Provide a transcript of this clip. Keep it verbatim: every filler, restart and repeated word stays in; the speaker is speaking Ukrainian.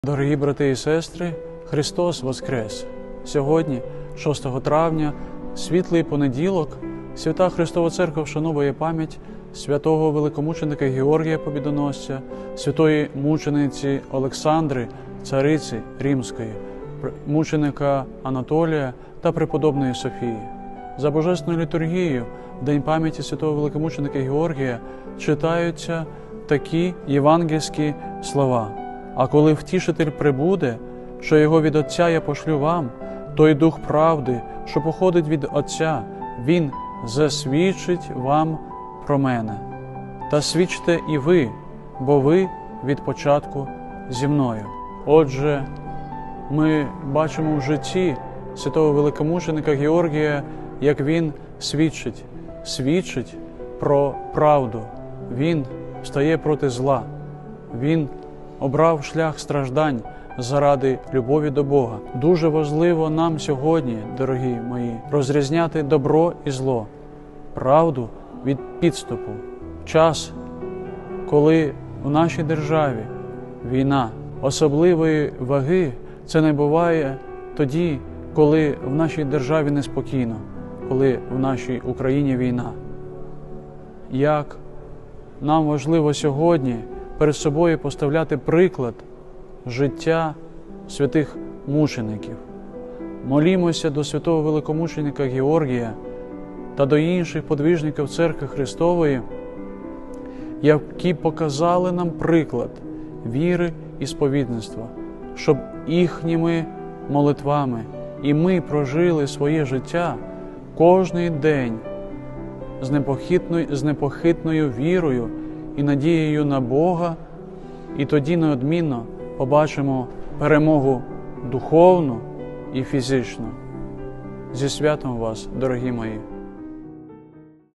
Дорогі брати і сестри, Христос Воскрес! Сьогодні, шостого травня, світлий понеділок, Свята Христова Церква вшановує пам'ять святого великомученика Георгія Побідоносця, святої мучениці Олександри, цариці Римської, мученика Анатолія та преподобної Софії. За Божественною літургією в День пам'яті святого великомученика Георгія читаються такі євангельські слова. «А коли Втішитель прибуде, що його від Отця я пошлю вам, той Дух правди, що походить від Отця, Він засвідчить вам про мене. Та свідчте і ви, бо ви від початку зі мною». Отже, ми бачимо в житті святого великомученика Георгія, як він свідчить, свідчить про правду. Він стає проти зла. Він обрав шлях страждань заради любові до Бога. Дуже важливо нам сьогодні, дорогі мої, розрізняти добро і зло, правду від підступу. Час, коли в нашій державі війна, особливої ваги це не буває тоді, коли в нашій державі неспокійно, коли в нашій Україні війна. Як нам важливо сьогодні перед собою поставляти приклад життя святих мучеників. Молімося до святого великомученика Георгія та до інших подвижників Церкви Христової, які показали нам приклад віри і сповідництва, щоб їхніми молитвами і ми прожили своє життя кожний день з непохитною, з непохитною вірою і надією на Бога, і тоді неодмінно побачимо перемогу духовну і фізичну. Зі святом вас, дорогі мої!